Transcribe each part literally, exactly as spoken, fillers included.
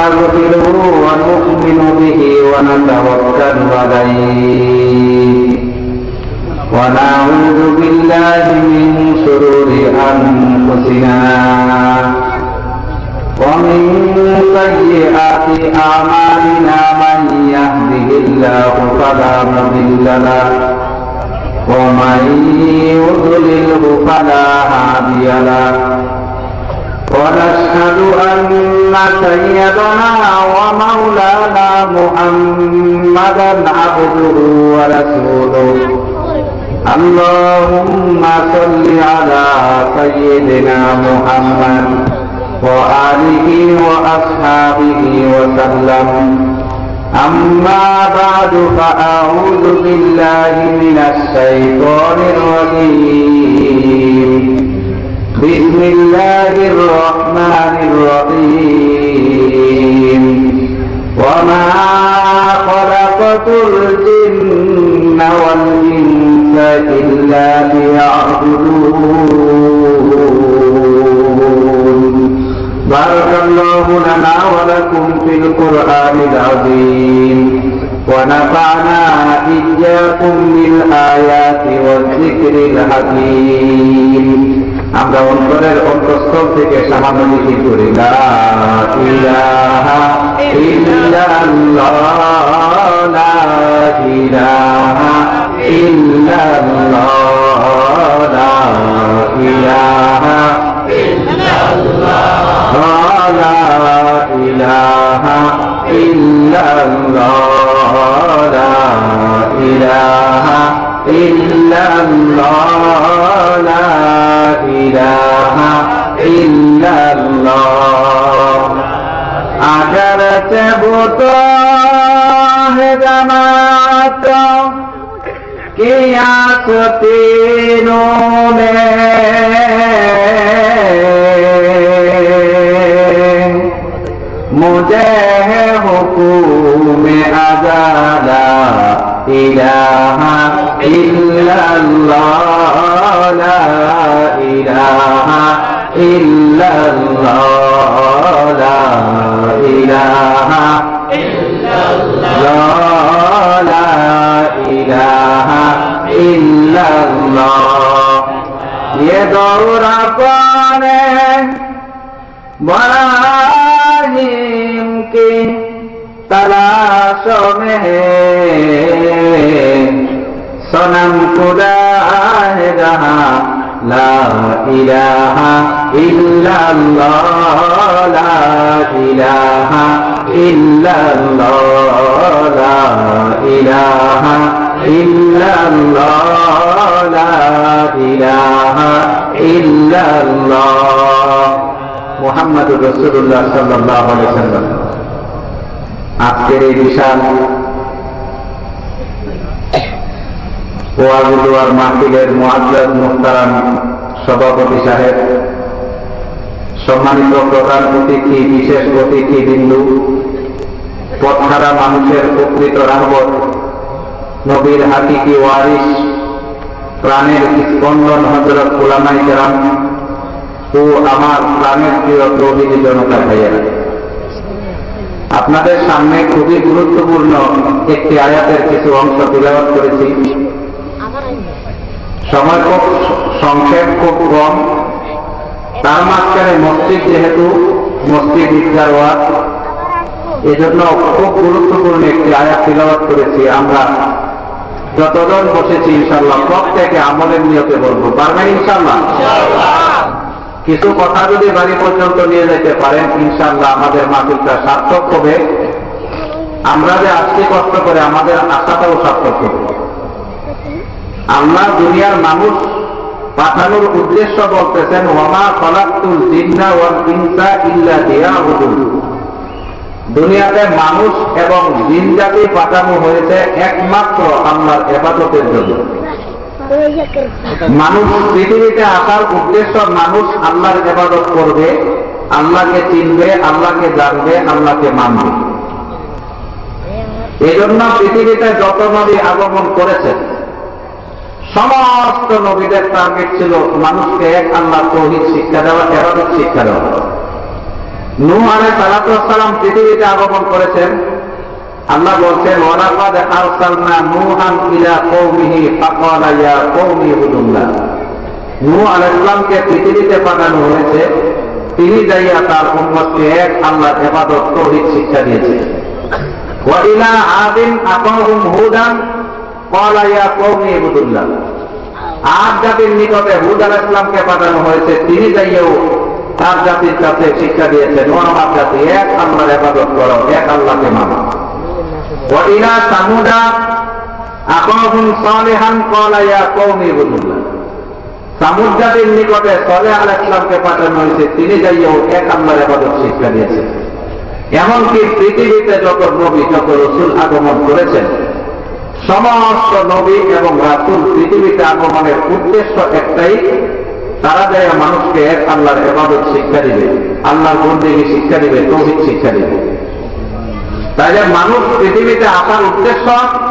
ونستغفره ونؤمن به ونتوكل عليه ونعوذ بالله من شرور أنفسنا ومن سيئات أعمالنا من يهده الله فلا مضل له ومن يضلله فلا هادي له ونشهد أن سيدنا ومولانا محمدا عبده ورسوله اللهم صل على سيدنا محمد وآله وأصحابه وسلم أما بعد فأعوذ بالله من الشيطان الرجيم بسم الله الرحمن الرحيم وما خلقت الجن والإنس إلا ليعبدون بارك الله لنا ولكم في القرآن العظيم ونفعنا إياكم بالآيات والذكر الحكيم আমরা অন্তরের অন্তঃস্থল থেকে সামান্যী করি লা ইলাহা ইল্লাল্লাহ লা ইলাহা ইল্লাল্লাহ লা ইলাহা ইল্লাল্লাহ লা ইলাহা ইল্লাল্লাহ লা ইলাহা ইল্লাল্লাহ লা ইলাহা ইল্লাল্লাহ अगर से बुतो है जमात किया तीनों में मुझे है हुकूम अज़ाला इलाहा इल्लल्लाह ला इलाहा इल्लल्लाह ला इलाहा इल्लल्लाह ला इलाहा इल्लल्लाह ये दौरा कौन है इब्राहीम की तलाश में सनम खुदा है जहाँ ला इलाहा इल्लल्लाह ला इलाहा इल्लल्लाह ला इलाहा इल्लल्लाह ला इलाहा इल्लल्लाह मुहम्मदुर रसूलुल्लाह सल्लल्लाहु अलैहि वसल्लम আজকের এই বিশাল ওয়াজুয়ার মাহফিলের মুআজ্জাজ মুহতারাম সভাপতি সাহেব, সম্মানিত প্রধান অতিথি, বিশেষ অতিথি বিন্দু, পথহারা মানুষের প্রকৃত রাহবর, নবীর হাকিকি ওয়ারিস, প্রাণের স্পন্দন হযরত উলামায়ে কেরাম ও আমার প্রাণের প্রিয় তৌহিদি জনতা ভাইয়েরা, আপনাদের সামনে খুবই গুরুত্বপূর্ণ একটি আয়াতের কিছু অংশ তিলাওয়াত করেছি। সময় খুব সংক্ষেপ, খুব কম, তার মাঝখানে মসজিদ যেহেতু মসজিদ ঈদগাহ ওয়াজ, এজন্য খুব গুরুত্বপূর্ণ একটি আয়াত তিলাওয়াত করেছি। আমরা যতজন বসেছি ইনশাআল্লাহ প্রত্যেকে আমলের নিয়তে বলবো, পারবেন ইনশাআল্লাহ? কিছু কথা যদি বাড়ি পর্যন্ত নিয়ে যেতে পারেন ইনশাআল্লাহ আমাদের মাহফিলটা সার্থক হবে। আমরা যে আজকে কষ্ট করে আমাদের আশাটাও সার্থক হবে। আল্লাহ দুনিয়ার মানুষ পাঠানোর উদ্দেশ্য বলতেছেন ওয়ামা খালাকতুল জিন্না ওয়াল ইনসা ইল্লা লিয়াবুদুন। দুনিয়াতে মানুষ এবং জিন জাতি পাঠানো হয়েছে একমাত্র আল্লাহর ইবাদতের জন্য। মানুষ পৃথিবীতে আসার উদ্দেশ্য মানুষ আল্লাহর ইবাদত করবে, আল্লাহকে চিনবে, আল্লাহকে জানবে, আল্লাহকে মানবে। এই জন্য পৃথিবীতে যত নবী আগমন করেছে সমস্ত নবীদের টার্গেট ছিল মানুষকে এক আল্লাহ তৌহিদ শিক্ষা দেওয়া, ইবাদত শিক্ষা দেওয়া। নূহ আলাইহিস সালাতু ওয়াস সালাম পৃথিবীতে আগমন করেছেন। আল্লাহ বলছেন ওয়ালাকাদ আরসালনা নূহান ইলা কওমিহি ফাকালা ইয়া কওমি ইবুদুল্লাহ। নূহ আলাইহিস সালামকে পৃথিবীতে পাঠানো হয়েছে, তিনি যাইয়া তার উম্মতকে এক আল্লাহর ইবাদত তাওহীদ শিক্ষা দিয়েছেন। ওয়া ইলা আদিন আকাহুম হুদান ক্বালা ইয়া কওমি ইবুদুল্লাহ। আদ জাতির নিকটে হুদ আলাইহিস সালামকে পাঠানো হয়েছে, তিনি যাইয়াও তার জাতির কাছে শিক্ষা দিয়েছেন ও আমার জাতি এক আল্লাহর ইবাদত করো, এক আল্লাহকে মানো। ওয়া ইলা সামুদা আকাহুম সালিহান ক্বালা ইয়া কওমি ইবুদুল্লাহ। সামুদ জাতির নিকটে সালেহ আলাইহিস সালামকে পাঠানো হয়েছে, তিনি যাইয়াও এক আল্লাহর ইবাদত শিক্ষা দিয়েছেন। এমনকি পৃথিবীতে যত নবী যত রাসূল আগমন করেছেন, সমস্ত নবী এবং রাসূল পৃথিবীতে আগমনের উদ্দেশ্য একটাই, তারা যায় মানুষকে এক আল্লাহর ইবাদত শিক্ষা দিবে, আল্লাহর বন্দেগী শিক্ষা দিবে, তাওহীদ শিক্ষা দিবে। তাই মানুষ পৃথিবীতে আসার উদ্দেশ্য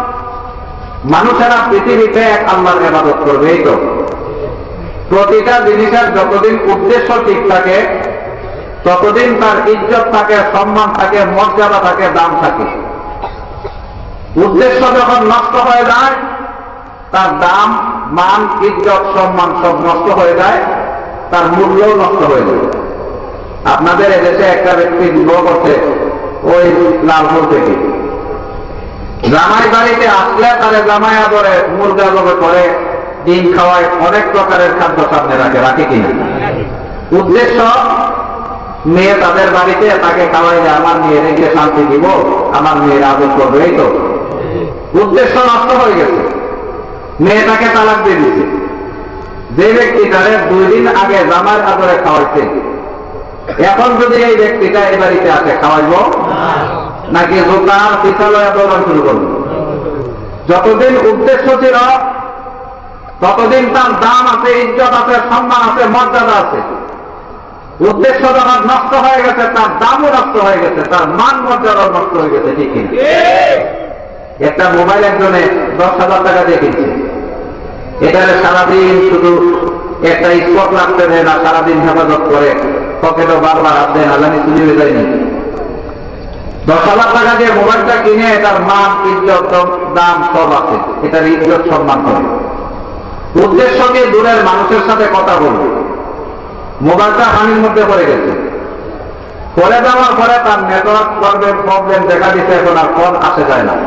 মানুষেরা পৃথিবীতে এক আল্লাহর ইবাদত করবে। এই তো প্রতিটা জিনিসের যতদিন উদ্দেশ্য ঠিক থাকে ততদিন তার ইজ্জত থাকে, সম্মান থাকে, মর্যাদা থাকে, দাম থাকে। উদ্দেশ্য যখন নষ্ট হয়ে যায় তার দাম, মান, ইজ্জত, সম্মান সব নষ্ট হয়ে যায়, তার মূল্যও নষ্ট হয়ে যায়। আপনাদের এদেশে একটা ব্যক্তি বিবাহ করছে ওই লালপুর থেকে, জামাই বাড়িতে আসলে তারে জামাই আদরে মুরগা জবে করে, ডিম খাওয়ায়, অনেক প্রকারের খাদ্য সামনে রাখে, রাখে কিনা? উদ্দেশ্য মেয়ে তাদের বাড়িতে, তাকে খাওয়াইলে আমার মেয়ে রেখে শান্তি দিব, আমার মেয়ের আদর করবে। এই তো উদ্দেশ্য নষ্ট হয়ে গেছে, মেয়েটাকে তালাক দিয়ে দিচ্ছে। যে ব্যক্তি তাদের দুই দিন আগে জামার আদরে খাওয়াইছে, এখন যদি এই ব্যক্তিটা এই বাড়িতে আসে, খাওয়াইব নাকি জোতার পিছালয় দৌড়ান শুরু করব? যতদিন উদ্দেশ্য ছিল ততদিন তার দাম আছে, ইজ্জত আছে, সম্মান আছে, মর্যাদা আছে। উদ্দেশ্য যখন নষ্ট হয়ে গেছে তার দামও নষ্ট হয়ে গেছে, তার মান মর্যাদাও নষ্ট হয়ে গেছে। ঠিক কিনা? একটা মোবাইল একজনে দশ হাজার টাকা দিয়ে কিনছে, এটারে সারাদিন শুধু একটা স্পট লাগতে দেয় না, সারাদিন হেফাজত করে, পকেটও বারবার হাত দেয় না, জানি চুরি হয়ে যায়নি। দশ হাজার টাকা দিয়ে মোবাইলটা কিনে এটার মান, ইজ্জত, দাম সব আছে, এটার ইজ্জত সম্মান করে। উদ্দেশ্যকে দূরের মানুষের সাথে কথা বলবে, মোবাইলটা পানির মধ্যে পড়ে গেছে, পড়ে যাওয়ার পরে তার নেটওয়ার্ক প্রবলেম দেখা দিচ্ছে, এখন আর ফোন আসে যায় না।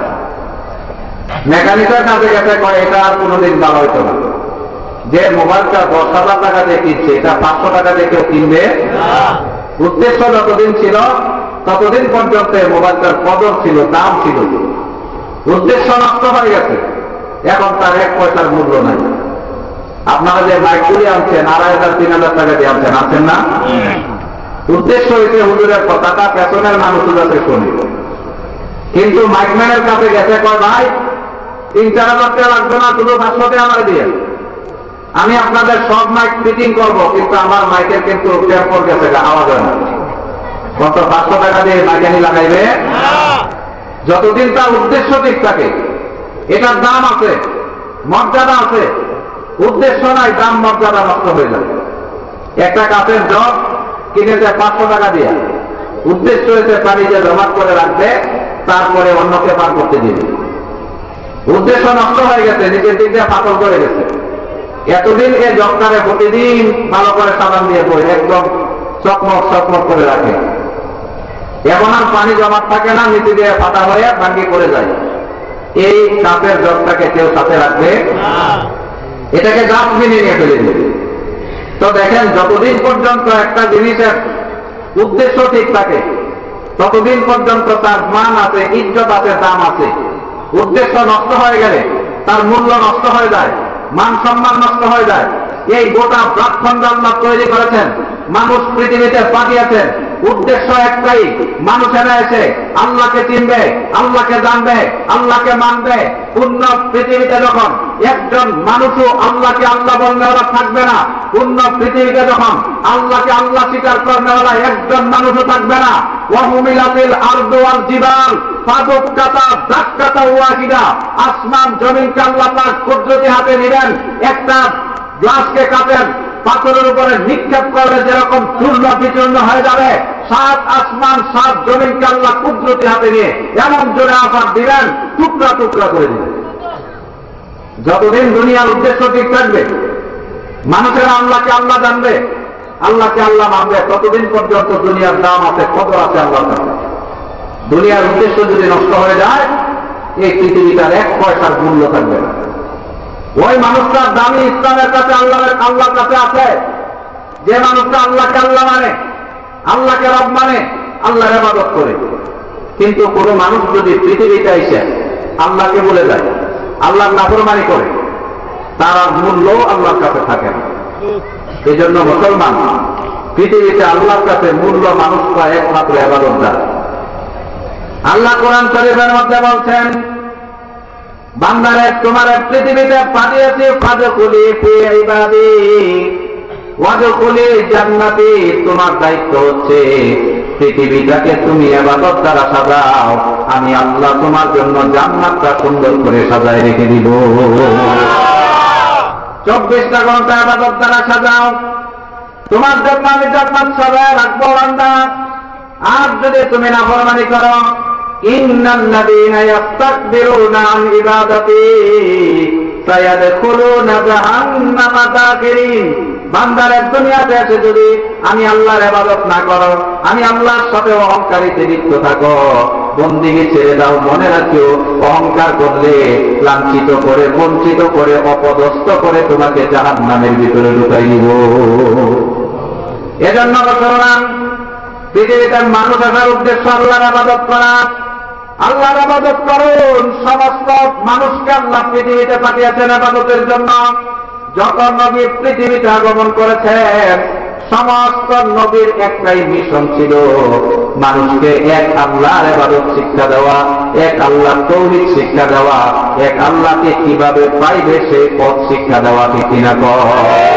মেকানিকের কাছে গেছে, কয় এটা আর কোনোদিন ভালো হইতো না। যে মোবাইলটা দশ হাজার টাকা দিয়ে কিনছে, এটা পাঁচশো টাকা দিয়ে কেউ কিনবে? উদ্দেশ্য যতদিন ছিল ততদিন পর্যন্ত মোবাইলটার কদর ছিল, দাম ছিল। উদ্দেশ্য নষ্ট হয়ে গেছে, এখন তার এক পয়সার মূল্য নাই। আপনারা যে মাইকগুলি আনছেন আড়াই হাজার তিন হাজার টাকা দিয়ে আনছেন, আনছেন না? উদ্দেশ্য হয়েছে হুজুরের কথাটা পেছনের মানুষের কাছে শুনি, কিন্তু মাইকম্যানের কাছে গেছে, কয় ভাই তিন চার হাজার টাকা লাগবে না, শুধু পাঁচশো টাকা আমার দিয়ে আমি আপনাদের সব মাইক ফিটিং করবো, কিন্তু আমার মাইকের কিন্তু টেম্পর গেছে, আওয়াজ হয় না। কত? পাঁচশো টাকা দিয়ে মাইকানি লাগাইবে? যতদিন তার উদ্দেশ্য ঠিক থাকে, এটার দাম আছে, মর্যাদা আছে। উদ্দেশ্য নাই, দাম মর্যাদা নষ্ট হয়ে যায়। একটা কাঠের জগ কিনেছে পাঁচশো টাকা দিয়ে, উদ্দেশ্য হয়েছে পানি যে জমা করে রাখবে, তারপরে অন্যকে পার করতে দিবে। উদ্দেশ্য নষ্ট হয়ে গেছে, নিজের দিক দিয়ে পাতল করে গেছে। এতদিন এই জগটারে প্রতিদিন ভালো করে সাবান দিয়ে পড়ে একদম চকমক চকমক করে রাখে, এখন আর পানি জমা থাকে না, নিচে দিয়ে ফাটা হয়ে ভাঙ্গি করে যায়। এই কাপের জগটাকে কেউ সাথে রাখবে? এটাকে ডাস্টবিনে নিয়ে ফেলে দেবে। তো দেখেন, যতদিন পর্যন্ত একটা জিনিসের উদ্দেশ্য ঠিক থাকে ততদিন পর্যন্ত তার মান আছে, ইজ্জত আছে, দাম আছে। উদ্দেশ্য নষ্ট হয়ে গেলে তার মূল্য নষ্ট হয়ে যায়, মান সম্মান নষ্ট হয়ে যায়। এই গোটা প্ল্যাটফর্ম আল্লাহ তৈরি করেছেন, মানুষ পৃথিবীতে পাঠিয়েছেন, উদ্দেশ্য একটাই, মানুষেরা এসে আল্লাহকে চিনবে, আল্লাহকে জানবে, আল্লাহকে মানবে। পূর্ণ পৃথিবীতে যখন একজন মানুষও আল্লাহকে আল্লাহ বলনেওয়ালা থাকবে না, পূর্ণ পৃথিবীতে যখন আল্লাহকে আল্লাহ স্বীকার করনেওয়ালা একজন মানুষও থাকবে না, ওয়াহুমিলাতিল আরদু ওয়াল জিবাল ফাদুক্কাতা দাক্কাতা ওয়াহিদা, আসমান জমিনকে আল্লাহ পাক কুদরতি হাতে নেবেন, একটা গ্লাসকে কাটেন, পাথরের উপরে নিক্ষেপ করলে যেরকম চূর্ণ বিচূর্ণ হয়ে যাবে, সাত আসমান সাত জমিনকে আল্লাহ কুদরতি হাতে নিয়ে এমন জোরে আঘাত দিলেন, টুকরা টুকরা করে দিলেন। যতদিন দুনিয়ার উদ্দেশ্য ঠিক থাকবে, মানুষেরা আল্লাহকে আল্লাহ জানবে, আল্লাহকে আল্লাহ মানবে, ততদিন পর্যন্ত দুনিয়ার দাম আছে, কদর আছে আল্লাহর কাছে। দুনিয়ার উদ্দেশ্য যদি নষ্ট হয়ে যায়, এই পৃথিবীটার এক পয়সার মূল্য থাকবে না। ওই মানুষটার দামি ইসলামের কাছে আল্লাহর আল্লাহর কাছে আছে যে মানুষটা আল্লাহকে আল্লাহ মানে, আল্লাহকে রব মানে, আল্লাহর ইবাদত করে। কিন্তু কোন মানুষ যদি পৃথিবীতে এসে আল্লাহকে বলে যায়, আল্লাহর নাফরমানি করে, তার মূল্য আল্লাহর কাছে থাকে না। এই জন্য মুসলমান পৃথিবীতে আল্লাহর কাছে মূল্য মানুষরা একমাত্র ইবাদতদার। আল্লাহ কোরআন শরীফের মধ্যে বলছেন, বান্দারে তোমার পৃথিবীতে পাঠিয়েছি, ফাদখুলি ফি ইবাদি ওয়াদখুলি জান্নাতি। তোমার দায়িত্ব হচ্ছে পৃথিবীটাকে তুমি ইবাদত দ্বারা সাজাও, আমি আল্লাহ তোমার জন্য জান্নাতটা সুন্দর করে সাজায় রেখে দিব। চব্বিশটা ঘন্টা ইবাদত দ্বারা সাজাও, তোমার জন্য আমি জান্নাত সাজায় রাখবো বান্দা। আর যদি তুমি নাফরমানি করো, ইন্নাল্লাযীনা ইস্তাকবিরুনা আন ইবাদাতি সায়াদখুলুনা জাহান্নামা দাখিরিন। বান্দারে দুনিয়াতে এসে যদি আমি আল্লাহর ইবাদত না করো, আমি আল্লাহর সাথে অহংকারিতে লিপ্ত থাকো, বন্দিগি ছেড়ে দাও, মনে রাখিও অহংকার করলে লাঞ্ছিত করে, বঞ্চিত করে, অপদস্থ করে তোমাকে জাহান্নামের ভিতরে ঢুকাই দিব। এজন্য মুসলমান পৃথিবীতে মানুষ আসার উদ্দেশ্য আল্লাহর ইবাদত করা। আল্লাহর ইবাদত করুন। সমস্ত মানুষকে আল্লাহ পৃথিবীতে পাঠিয়েছেন ইবাদতের জন্য। যখন নবী পৃথিবীতে আগমন করেছেন, সমস্ত নবীর একটাই মিশন ছিল, মানুষকে এক আল্লাহর ইবাদত শিক্ষা দেওয়া, এক আল্লাহর তাওহীদ শিক্ষা দেওয়া, এক আল্লাহকে কিভাবে পাইবে সেই পথ শিক্ষা দেওয়া। ঠিক কিনা কর?